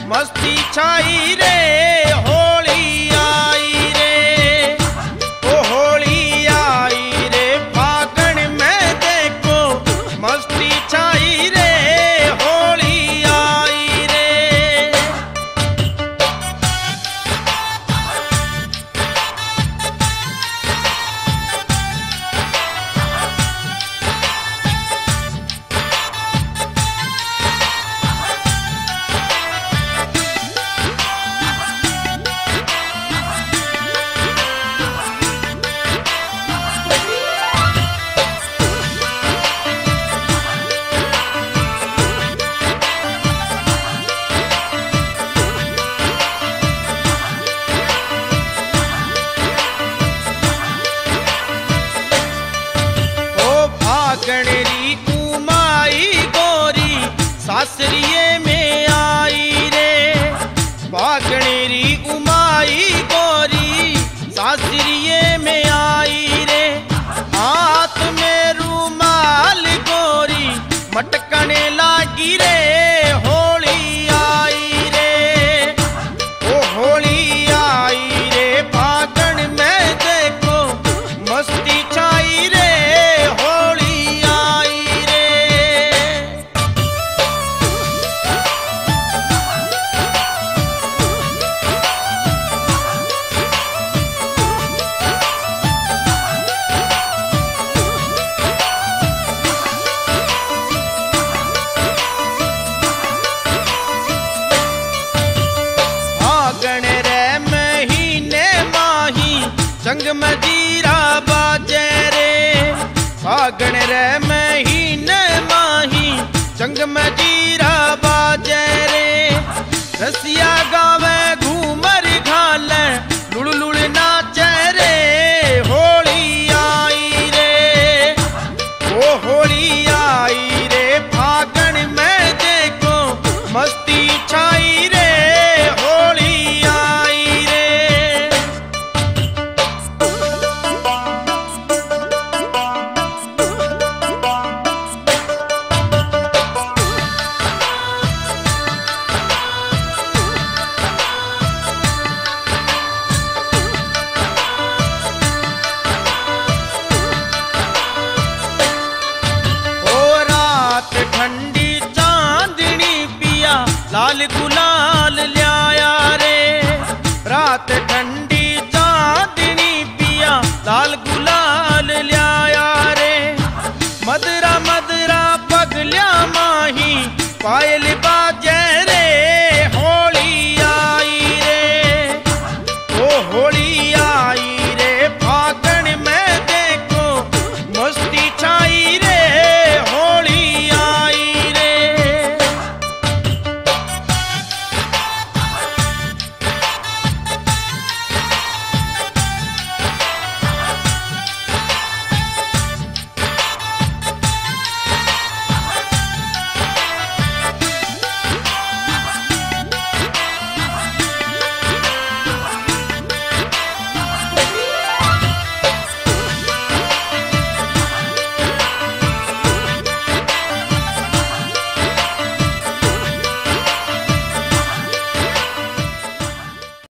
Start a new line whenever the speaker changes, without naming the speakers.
मस्ती छाई रे होली आई रे, ओ होली आई रे फागण में देखो मस्ती छाई रे होली आई रे। फागणरी उमाई गोरी सासरिये में आई रे, फागणरी उमाई गोरी सासरिये में आई रे। हाथ में रुमाल गोरी मटकने लागी रे होली आई रे, ओ होली आई रे फागण में देखो मस्ती छाई रे होली। संग मजीरा बाजे रे फागण रे महीने माही, संग मजीरा बाजे रे। रसिया गावे घूमर घाले लुड़ लुड़ नाचे रे होली आई रे, ओ होली आई रे फागण में देखो मस्ती छाई रे होली आई रे। ठंडी चांदनी पिया लाल गुलाल ल्याया रे, रात